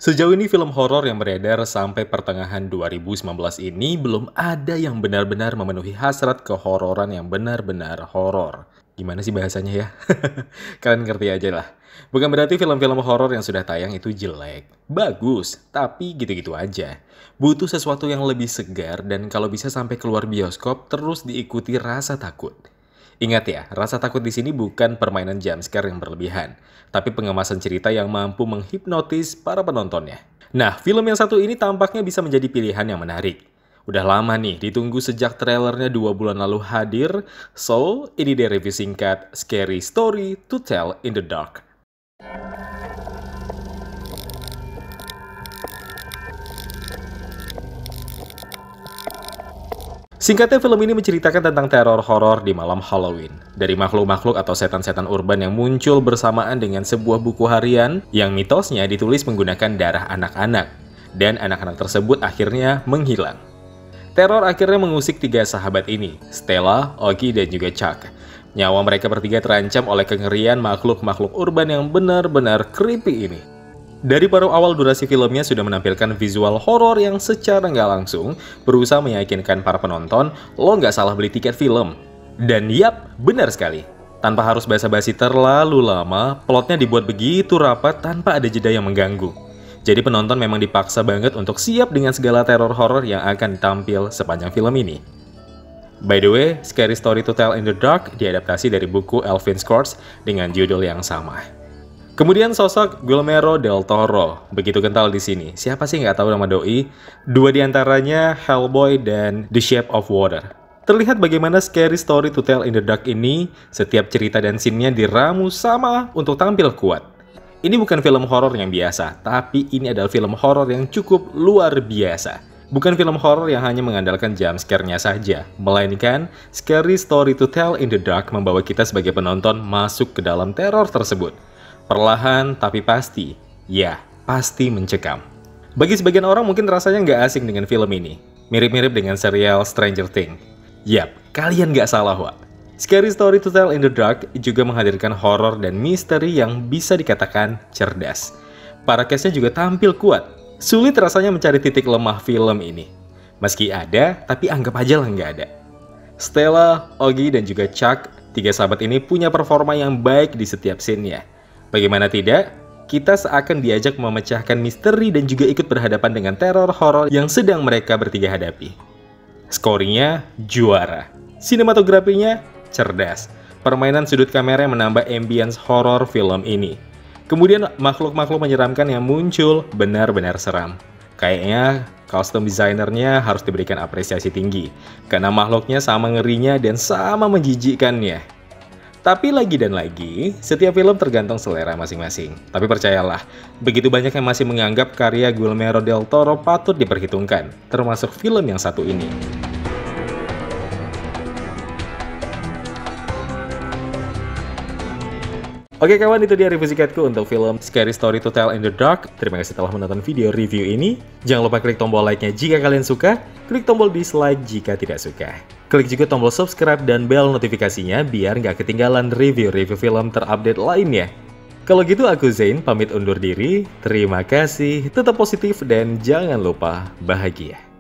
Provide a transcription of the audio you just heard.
Sejauh ini film horor yang beredar sampai pertengahan 2019 ini belum ada yang benar-benar memenuhi hasrat kehororan yang benar-benar horor. Gimana sih bahasanya ya? Kalian ngerti aja lah. Bukan berarti film-film horor yang sudah tayang itu jelek. Bagus, tapi gitu-gitu aja. Butuh sesuatu yang lebih segar dan kalau bisa sampai keluar bioskop terus diikuti rasa takut. Ingat ya, rasa takut di sini bukan permainan jumpscare yang berlebihan, tapi pengemasan cerita yang mampu menghipnotis para penontonnya. Nah, film yang satu ini tampaknya bisa menjadi pilihan yang menarik. Udah lama nih, ditunggu sejak trailernya 2 bulan lalu hadir, so ini dia review singkat Scary Story to Tell in the Dark. Singkatnya, film ini menceritakan tentang teror horor di malam Halloween. Dari makhluk-makhluk atau setan-setan urban yang muncul bersamaan dengan sebuah buku harian yang mitosnya ditulis menggunakan darah anak-anak. Dan anak-anak tersebut akhirnya menghilang. Teror akhirnya mengusik 3 sahabat ini, Stella, Oggy, dan juga Chuck. Nyawa mereka bertiga terancam oleh kengerian makhluk-makhluk urban yang benar-benar creepy ini. Dari paruh awal durasi filmnya sudah menampilkan visual horor yang secara nggak langsung berusaha meyakinkan para penonton lo nggak salah beli tiket film. Dan yap, benar sekali. Tanpa harus basa-basi terlalu lama, plotnya dibuat begitu rapat tanpa ada jeda yang mengganggu. Jadi penonton memang dipaksa banget untuk siap dengan segala teror horor yang akan tampil sepanjang film ini. By the way, Scary Story to Tell in the Dark diadaptasi dari buku Alvin Schwartz dengan judul yang sama. Kemudian sosok Guillermo del Toro begitu kental di sini. Siapa sih nggak tahu nama doi? 2 diantaranya Hellboy dan The Shape of Water. Terlihat bagaimana Scary Story to Tell in the Dark ini setiap cerita dan scene-nya diramu sama untuk tampil kuat. Ini bukan film horor yang biasa, tapi ini adalah film horor yang cukup luar biasa. Bukan film horor yang hanya mengandalkan jump scare-nya saja, melainkan Scary Story to Tell in the Dark membawa kita sebagai penonton masuk ke dalam teror tersebut. Perlahan tapi pasti, ya pasti mencekam. Bagi sebagian orang mungkin rasanya nggak asing dengan film ini. Mirip-mirip dengan serial Stranger Things. Yap, kalian nggak salah Wak. Scary Story to Tell in the Dark juga menghadirkan horor dan misteri yang bisa dikatakan cerdas. Para cast-nya juga tampil kuat. Sulit rasanya mencari titik lemah film ini. Meski ada, tapi anggap aja lah nggak ada. Stella, Oggy, dan juga Chuck, 3 sahabat ini punya performa yang baik di setiap scene-nya. Bagaimana tidak, kita seakan diajak memecahkan misteri dan juga ikut berhadapan dengan teror horor yang sedang mereka bertiga hadapi. Scoringnya juara, sinematografinya cerdas, permainan sudut kamera yang menambah ambience horor film ini. Kemudian makhluk-makhluk menyeramkan yang muncul benar-benar seram. Kayaknya kostum desainernya harus diberikan apresiasi tinggi, karena makhluknya sama ngerinya dan sama menjijikkannya. Tapi lagi dan lagi, setiap film tergantung selera masing-masing. Tapi percayalah, begitu banyak yang masih menganggap karya Guillermo del Toro patut diperhitungkan, termasuk film yang satu ini. Oke kawan, itu dia review singkatku untuk film Scary Story to Tell in the Dark. Terima kasih telah menonton video review ini. Jangan lupa klik tombol like-nya jika kalian suka, klik tombol dislike jika tidak suka. Klik juga tombol subscribe dan bel notifikasinya biar nggak ketinggalan review-review film terupdate lainnya. Kalau gitu aku Zain, pamit undur diri. Terima kasih, tetap positif dan jangan lupa bahagia.